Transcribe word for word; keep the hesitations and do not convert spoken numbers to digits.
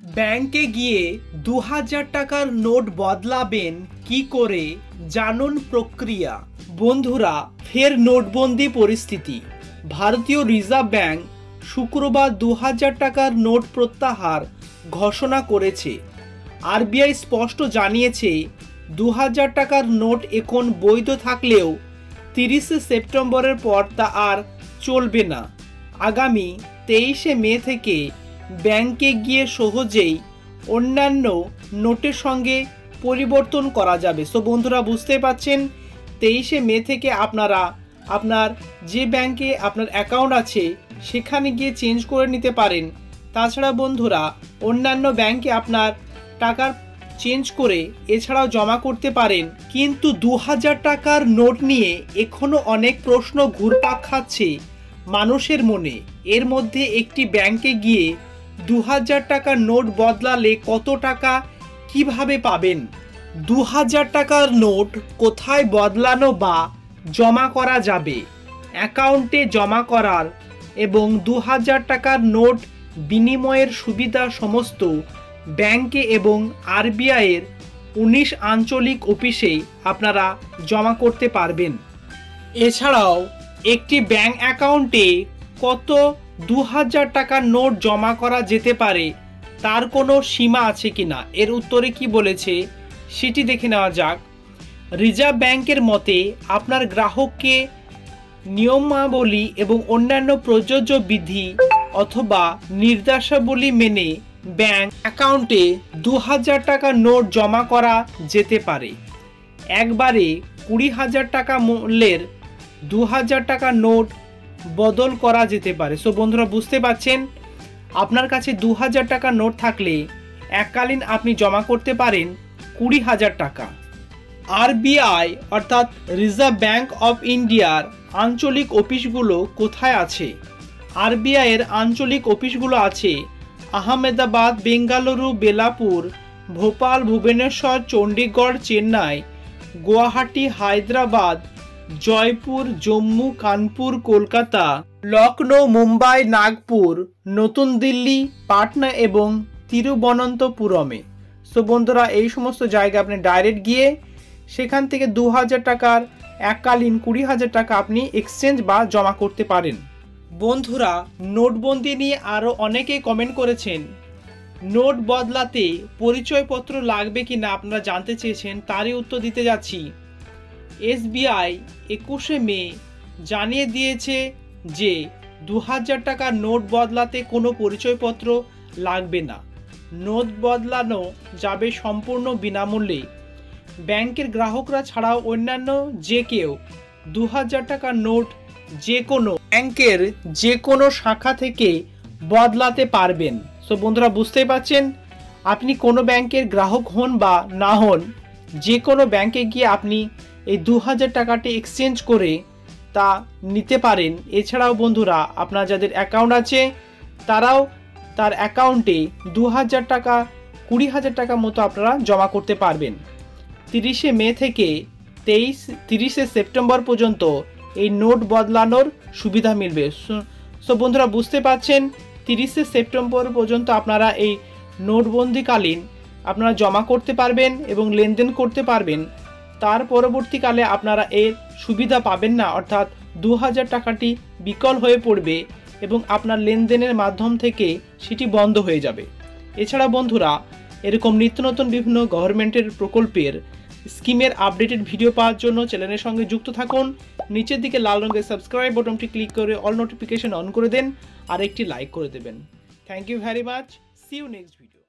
ব্যাংকে গিয়ে দু হাজার টাকার নোট বদলাবেন কি করে, জানুন প্রক্রিয়া। বন্ধুরা, ফের নোটবন্দি পরিস্থিতি। ভারতীয় রিজার্ভ ব্যাংক শুক্রবার দু হাজার টাকার নোট প্রত্যাহার ঘোষণা করেছে। আরবিআই স্পষ্ট জানিয়েছে দু হাজার টাকার নোট এখন বৈধ থাকলেও তিরিশে সেপ্টেম্বরের পর তা আর চলবে না। আগামী তেইশে মে থেকে ব্যাংকে গিয়ে সহজেই অন্যান্য নোটের সঙ্গে পরিবর্তন করা যাবে। সো বন্ধুরা, বুঝতে পারছেন, তেইশে মে থেকে আপনারা আপনার যে ব্যাংকে আপনার অ্যাকাউন্ট আছে সেখানে গিয়ে চেঞ্জ করে নিতে পারেন। তাছাড়া বন্ধুরা, অন্যান্য ব্যাংকে আপনার টাকার চেঞ্জ করে এছাড়াও জমা করতে পারেন। কিন্তু দু হাজার টাকার নোট নিয়ে এখনও অনেক প্রশ্ন ঘুরপাক খাচ্ছে মানুষের মনে। এর মধ্যে একটি ব্যাংকে গিয়ে দু হাজার টাকার নোট বদলালে কত টাকা কিভাবে পাবেন, দু হাজার টাকার নোট কোথায় বদলানো বা জমা করা যাবে, অ্যাকাউন্টে জমা করার এবং দু হাজার টাকার নোট বিনিময়ের সুবিধা সমস্ত ব্যাংকে এবং আরবিআইয়ের উনিশ আঞ্চলিক অফিসে আপনারা জমা করতে পারবেন। এছাড়াও একটি ব্যাংক অ্যাকাউন্টে কত দু হাজার টাকার নোট জমা করা যেতে পারে তার কোনো সীমা আছে কিনা, এর উত্তরে কি বলেছে সেটি দেখে নেওয়া যাক। রিজার্ভ ব্যাংকের মতে আপনার গ্রাহককে নিয়মাবলী এবং অন্যান্য প্রযোজ্য বিধি অথবা নির্দেশাবলী মেনে ব্যাংক অ্যাকাউন্টে দু হাজার টাকার নোট জমা করা যেতে পারে। একবারে কুড়ি হাজার টাকা মূল্যের দু হাজার টাকার নোট বদল করা যেতে পারে। সো বন্ধুরা, বুঝতে পারছেন, আপনার কাছে দু হাজার টাকার নোট থাকলে এককালীন আপনি জমা করতে পারেন কুড়ি হাজার টাকা। আরবিআই অর্থাৎ রিজার্ভ ব্যাংক অফ ইন্ডিয়ার আঞ্চলিক অফিসগুলো কোথায় আছে? আরবিআইয়ের আঞ্চলিক অফিসগুলো আছে আহমেদাবাদ, বেঙ্গালুরু, বেলাপুর, ভোপাল, ভুবনেশ্বর, চণ্ডীগড়, চেন্নাই, গুয়াহাটি, হায়দ্রাবাদ, জয়পুর, জম্মু, কানপুর, কলকাতা, লখনৌ, মুম্বাই, নাগপুর, নতুন দিল্লি, পাটনা এবং তিরুবনন্তপুরমে। সো বন্ধুরা, এই সমস্ত জায়গায় আপনি ডাইরেক্ট গিয়ে সেখান থেকে দু হাজার টাকার এককালীন কুড়ি হাজার টাকা আপনি এক্সচেঞ্জ বা জমা করতে পারেন। বন্ধুরা, নোটবন্দি নিয়ে আরও অনেকেই কমেন্ট করেছেন। নোট বদলাতে পরিচয়পত্র লাগবে কি না আপনারা জানতে চেয়েছেন, তারই উত্তর দিতে যাচ্ছি। এসবিআই একুশে মে জানিয়ে দিয়েছে যে দু হাজার টাকার নোট বদলাতে কোনো পরিচয়পত্র লাগবে না। নোট বদলানো যাবে সম্পূর্ণ বিনামূল্যে। ব্যাংকের গ্রাহকরা ছাড়াও অন্যান্য যে কেউ দু হাজার টাকার নোট যে কোনো ব্যাংকের যে কোনো শাখা থেকে বদলাতে পারবেন। সো বন্ধুরা, বুঝতেই পারছেন, আপনি কোনো ব্যাংকের গ্রাহক হন বা না হন, যে কোনো ব্যাংকে গিয়ে আপনি এই দু হাজার টাকাটি এক্সচেঞ্জ করে তা নিতে পারেন। এছাড়াও বন্ধুরা, আপনার যাদের অ্যাকাউন্ট আছে তারাও তার অ্যাকাউন্টে দু হাজার টাকা কুড়ি হাজার টাকা মতো আপনারা জমা করতে পারবেন। তিরিশে মে থেকে তেইশ তিরিশে সেপ্টেম্বর পর্যন্ত এই নোট বদলানোর সুবিধা মিলবে। সো বন্ধুরা, বুঝতে পারছেন, তিরিশে সেপ্টেম্বর পর্যন্ত আপনারা এই নোটবন্দিকালীন আপনারা জমা করতে পারবেন এবং লেনদেন করতে পারবেন। তার পরবর্তীকালে আপনারা এর সুবিধা পাবেন না, অর্থাৎ দু হাজার টাকাটি বিকল হয়ে পড়বে এবং আপনার লেনদেনের মাধ্যম থেকে সেটি বন্ধ হয়ে যাবে। এছাড়া বন্ধুরা, এরকম নিত্য নতুন বিভিন্ন গভর্নমেন্টের প্রকল্পের স্কিমের আপডেটেড ভিডিও পাওয়ার জন্য চ্যানেলের সঙ্গে যুক্ত থাকুন। নিচের দিকে লাল রঙের সাবস্ক্রাইব বাটনটি ক্লিক করে অল নোটিফিকেশন অন করে দেন আর একটি লাইক করে দেবেন। Thank you very much. See you next video.